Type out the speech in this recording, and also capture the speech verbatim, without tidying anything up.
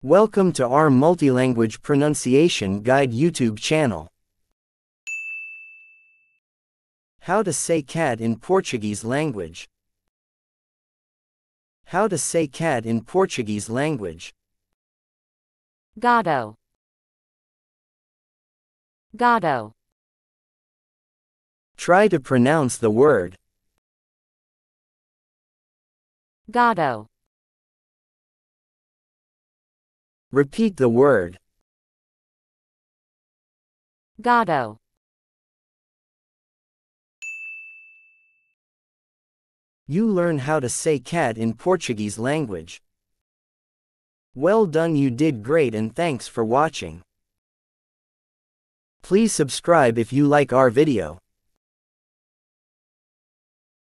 Welcome to our multilanguage pronunciation guide YouTube channel. How to say cat in Portuguese language. How to say cat in Portuguese language. Gado. Gado. Try to pronounce the word. Gado. Repeat the word. Gado. You learn how to say cat in Portuguese language. Well done, you did great, and thanks for watching. Please subscribe if you like our video.